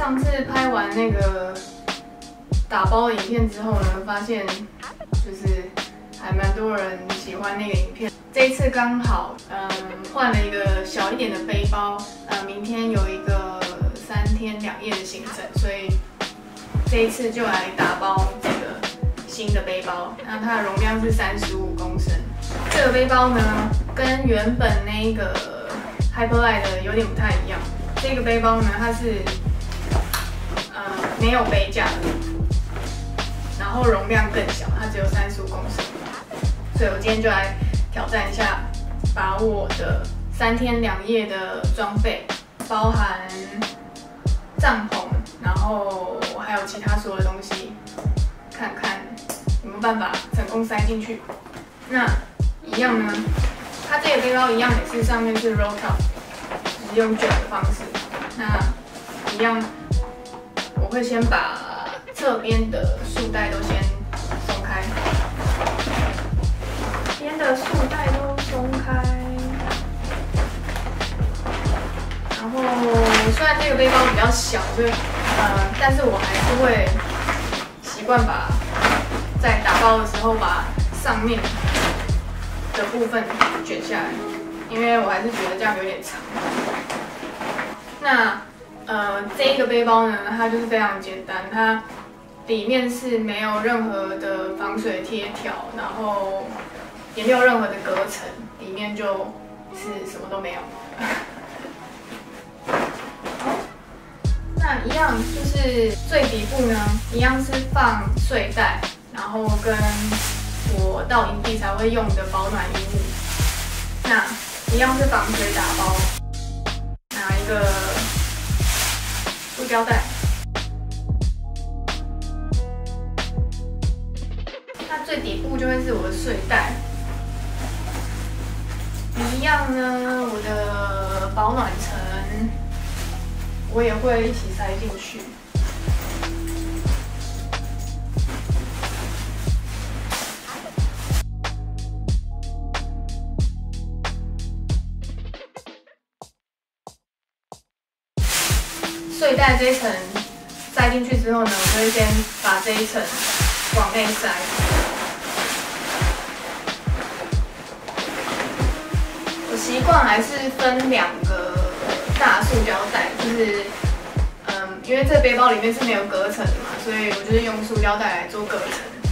上次拍完那个打包影片之后呢，发现就是还蛮多人喜欢那个影片。这一次刚好换了一个小一点的背包，明天有一个3天2夜的行程，所以这一次就来打包这个新的背包。那它的容量是35公升。这个背包呢，跟原本那个 Hyperlite 的有点不太一样。这个背包呢，它是没有背架的，然后容量更小，它只有35公升。所以我今天就来挑战一下，把我的3天2夜的装备，包含帐篷，然后还有其他所有的东西，看看有没有办法成功塞进去。那一样呢，它这个背包一样也是上面是 roll top， 就是用卷的方式。那一样，我会先把侧边的束带都先松开，边的束带都松开。然后虽然这个背包比较小，所以但是我还是会习惯把在打包的时候把上面的部分卷下来，因为我还是觉得这样有点长。那这一个背包呢，它就是非常简单，它里面是没有任何的防水贴条，然后也没有任何的隔层，里面就是什么都没有。那一样就是最底部呢，一样是放睡袋，然后跟我到营地才会用的保暖衣物。那一样是防水打包，拿一个塑胶袋。那最底部就会是我的睡袋，一样呢，我的保暖层我也会一起塞进去。睡袋这一层塞进去之后呢，我就会先把这一层往内塞。我习惯还是分2个大塑胶袋，就是因为这背包里面是没有隔层的嘛，所以我就是用塑胶袋来做隔层。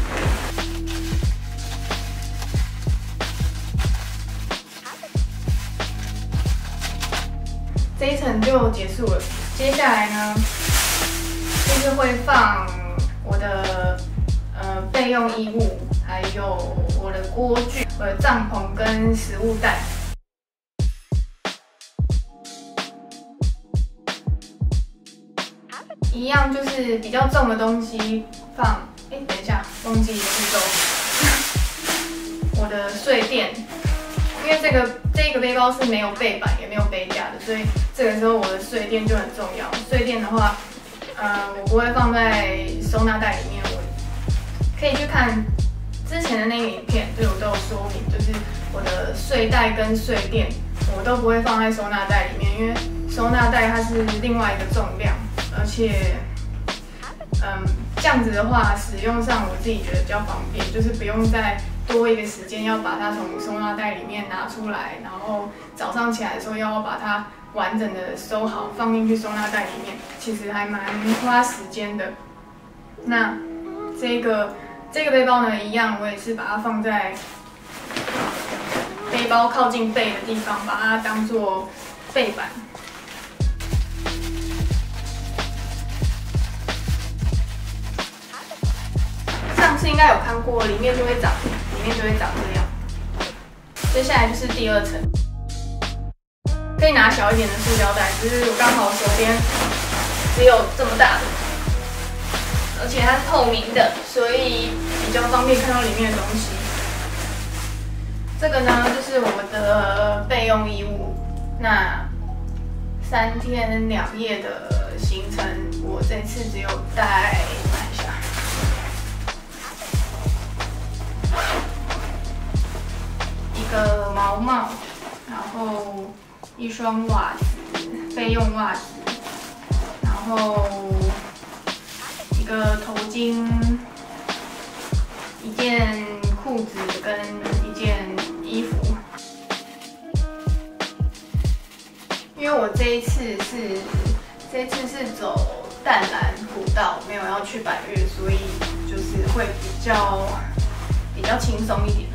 这一层就结束了。接下来呢，就是会放我的备用衣物，还有我的锅具、我的帐篷跟食物袋。一样就是比较重的东西放。等一下，忘记一个步骤。我的睡垫，因为这个背包是没有背板也没有背架的，所以这个时候我的睡垫就很重要。睡垫的话，我不会放在收纳袋里面，我可以去看之前的那个影片，对我都有说明，就是我的睡袋跟睡垫我都不会放在收纳袋里面，因为收纳袋它是另外一个重量，而且这样子的话使用上我自己觉得比较方便，就是不用再多一个时间要把它从收纳袋里面拿出来，然后早上起来的时候要把它完整的收好放进去收纳袋里面，其实还蛮花时间的。那这个背包呢，一样我也是把它放在背包靠近背的地方，把它当做背板。上次应该有看过，里面就会长这样。接下来就是第2层，可以拿小一点的塑胶袋，只是我刚好手边只有这么大的，而且它是透明的，所以比较方便看到里面的东西。这个呢，就是我的备用衣物。那3天2夜的行程，我这次只有带，看一下。一个毛帽，然后1双袜子，备用袜子，然后一个头巾，一件裤子跟一件衣服。因为我这一次是走淡蓝古道，没有要去百岳，所以就是会比较轻松一点。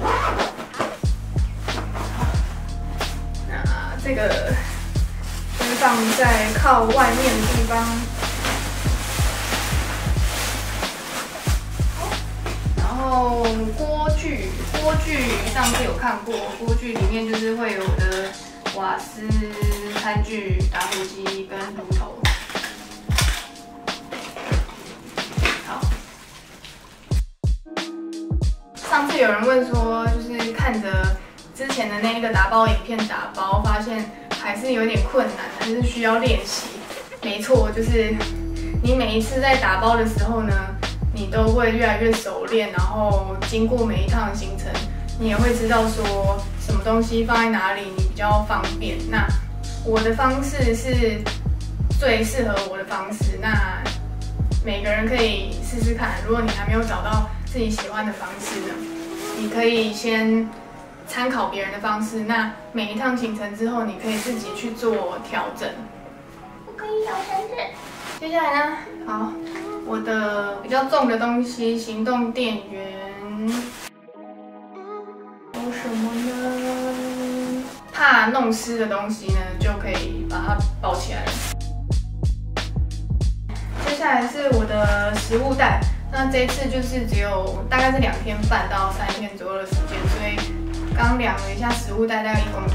那这个先放在靠外面的地方，然后锅具上次有看过，锅具里面就是会有的瓦斯、餐具、打火机跟炉头。好，上次有人问说，就是看着之前的那一个打包影片打包，发现还是有点困难，还是需要练习。没错，就是你每一次在打包的时候呢，你都会越来越熟练，然后经过每一趟的行程，你也会知道说什么东西放在哪里你比较方便。那我的方式是最适合我的方式，那每个人可以试试看。如果你还没有找到自己喜欢的方式呢，你可以先参考别人的方式，那每一趟行程之后，你可以自己去做调整。我可以摇绳子。接下来呢，好，我的比较重的东西，行动电源，有什么呢？怕弄湿的东西呢，就可以把它包起来了。接下来是我的食物袋，那这一次就是只有大概是2天半到3天左右的时间，所以刚量了一下食物袋大概1公斤。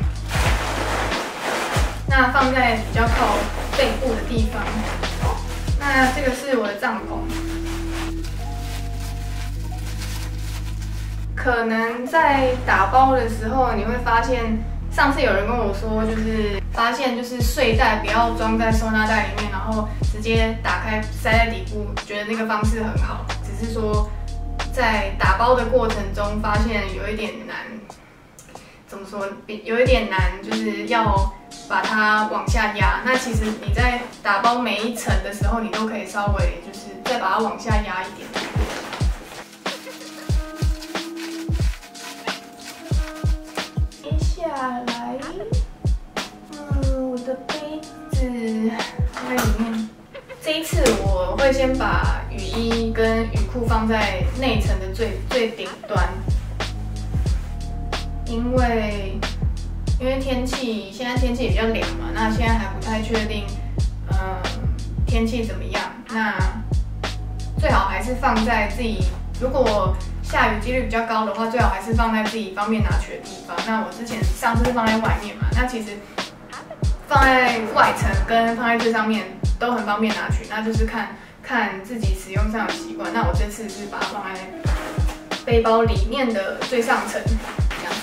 那放在比较靠背部的地方。那这个是我的帐篷，可能在打包的时候你会发现，上次有人跟我说，就是发现就是睡袋不要装在收纳袋里面，然后直接打开塞在底部，觉得那个方式很好，只是说在打包的过程中发现有一点难，怎么说？有一点难，就是要把它往下压。那其实你在打包每一层的时候，你都可以稍微就是再把它往下压一点。接下来，我的杯子放在里面。这一次我会先把雨衣跟雨裤放在内层的最顶端，因为现在天气比较凉嘛，那现在还不太确定，天气怎么样？那最好还是放在自己，如果下雨几率比较高的话，最好还是放在自己方便拿取的地方。那我上次是放在外面嘛，那其实放在外层跟放在最上面都很方便拿取，那就是看自己使用上的习惯。那我这次是把它放在背包里面的最上层，这样。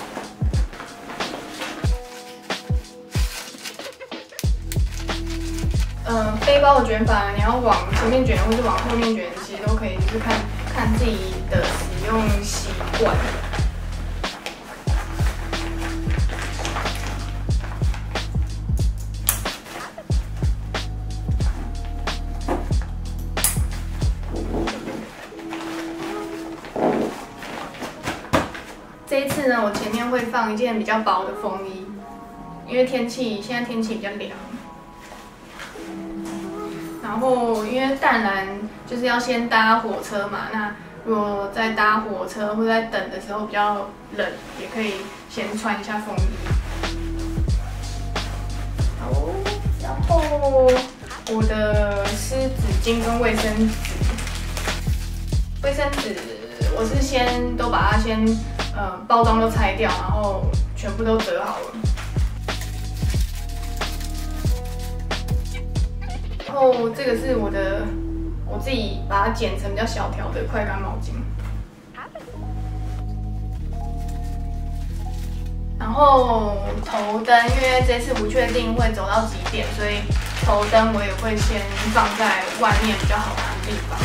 背包的卷法，你要往前面卷或是往后面卷，其实都可以，就是看自己的使用习惯。这一次呢，我前面会放一件比较薄的风衣，因为现在天气比较凉。然后因为淡蓝就是要先搭火车嘛，那如果在搭火车或在等的时候比较冷，也可以先穿一下风衣。好，然后我的湿纸巾跟卫生纸，我是先都把它包装都拆掉，然后全部都折好了。然后这个是我自己把它剪成比较小条的快干毛巾。然后头灯，因为这次不确定会走到几点，所以头灯我也会先放在外面比较好拿的地方。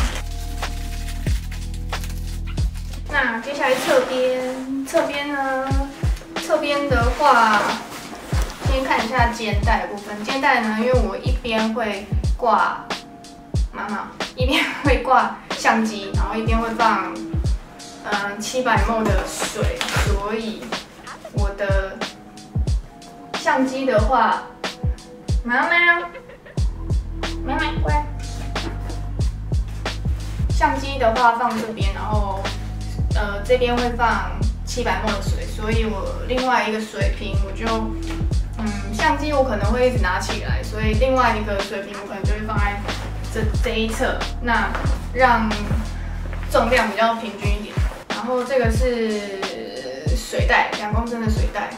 那接下来侧边呢？侧边的话， 先看一下肩带的部分。肩带呢，因为我一边会挂一边会挂相机，然后一边会放700ml的水，所以我的相机的话，妈乖。相机的话放这边，然后这边会放700ml的水，所以我另外一个水瓶我就相机我可能会一直拿起来，所以另外一个水瓶我可能就会放在这一侧，那让重量比较平均一点。然后这个是水袋，2公升的水袋。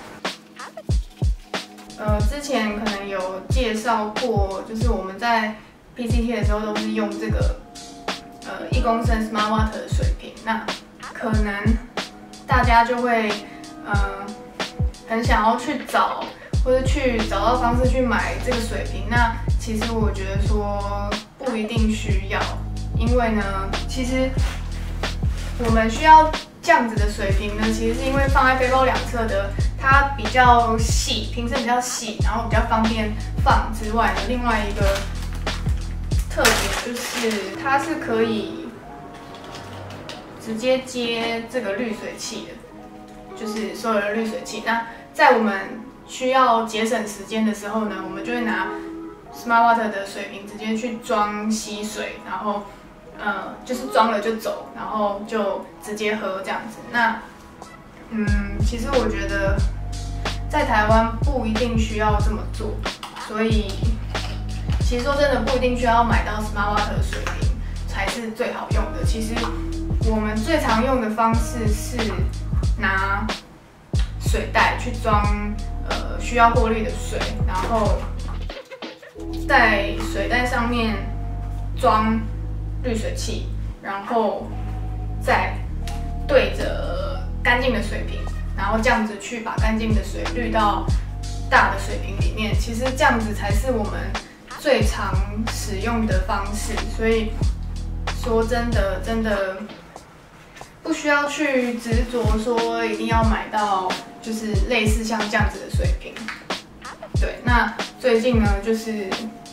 之前可能有介绍过，就是我们在 PCT 的时候都是用这个1公升 Smart Water 的水瓶，那可能大家就会很想要去找，或者去找到方式去买这个水瓶。那其实我觉得说不一定需要，因为呢，其实我们需要这样子的水瓶呢，其实是因为放在背包两侧的，它比较细，瓶身比较细，然后比较方便放之外呢，另外一个特点就是它是可以直接接这个滤水器的，就是所有的滤水器。那在我们需要节省时间的时候呢，我们就会拿 Smart Water 的水瓶直接去装吸水，然后就是装了就走，然后就直接喝这样子。那其实我觉得在台湾不一定需要这么做，所以其实说真的不一定需要买到 Smart Water 的水瓶才是最好用的。其实我们最常用的方式是拿水袋去装需要过滤的水，然后在水袋上面装滤水器，然后再对着干净的水瓶，然后这样子去把干净的水滤到大的水瓶里面。其实这样子才是我们最常使用的方式，所以说真的不需要去执着说一定要买到就是类似像这样子的水瓶。对，那最近呢，就是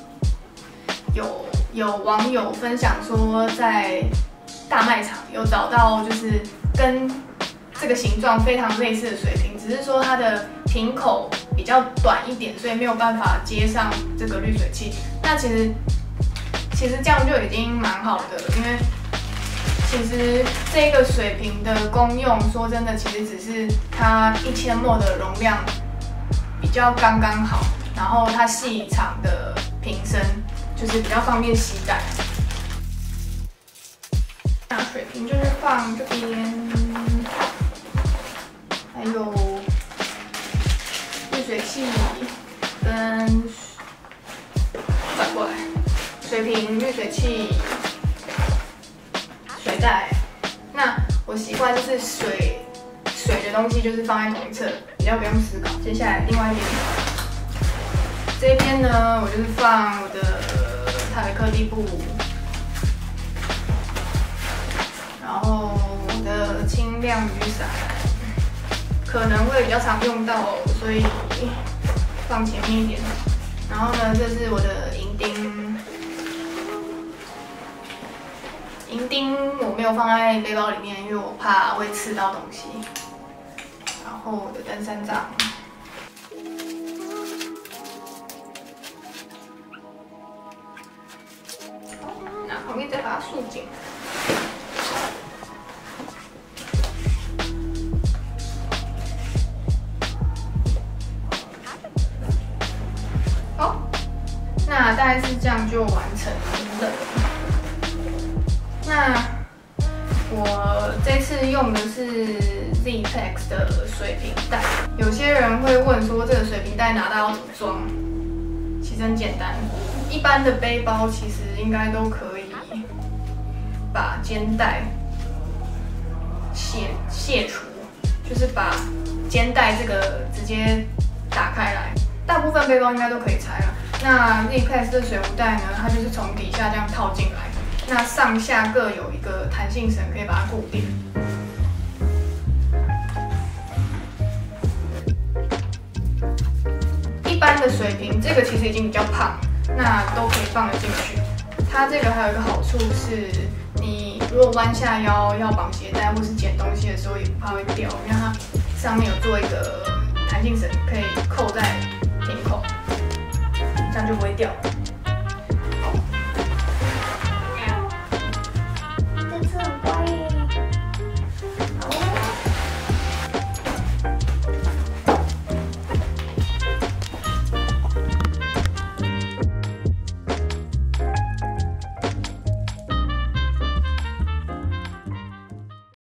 有网友分享说，在大卖场有找到就是跟这个形状非常类似的水瓶，只是说它的瓶口比较短一点，所以没有办法接上这个滤水器。那其实这样就已经蛮好的，因为其实这个水瓶的功用，说真的，其实只是它1000ml的容量比较刚刚好，然后它细长的瓶身就是比较方便携带。那水瓶就是放这边，还有滤水器跟转过来，水瓶、滤水器、水袋。那我习惯就是水的东西就是放在同一侧，比较不用思考。接下来另外一边，这边呢，我就是放我的台北科技布，然后我的轻量雨伞可能会比较常用到，所以放前面一点。然后呢，这是我的银钉，银钉我没有放在背包里面，因为我怕会刺到东西。然后我的登山杖。那旁边再把它束紧。好，那大概是这样就完成了。那我这次用的是 Zpacks 的水瓶袋。有些人会问说，这个水瓶袋拿到要怎么装？其实很简单，一般的背包其实应该都可以把肩带卸除，就是把肩带这个直接打开来。大部分背包应该都可以拆了。那 Zpacks 的水壶袋呢，它就是从底下这样套进来。那上下各有一个弹性绳，可以把它固定。一的水瓶，这个其实已经比较胖，那都可以放得进去。它这个还有一个好处是，你如果弯下腰要绑鞋带或是捡东西的时候，也不怕会掉，因为它上面有做一个弹性绳，可以扣在瓶口，这样就不会掉。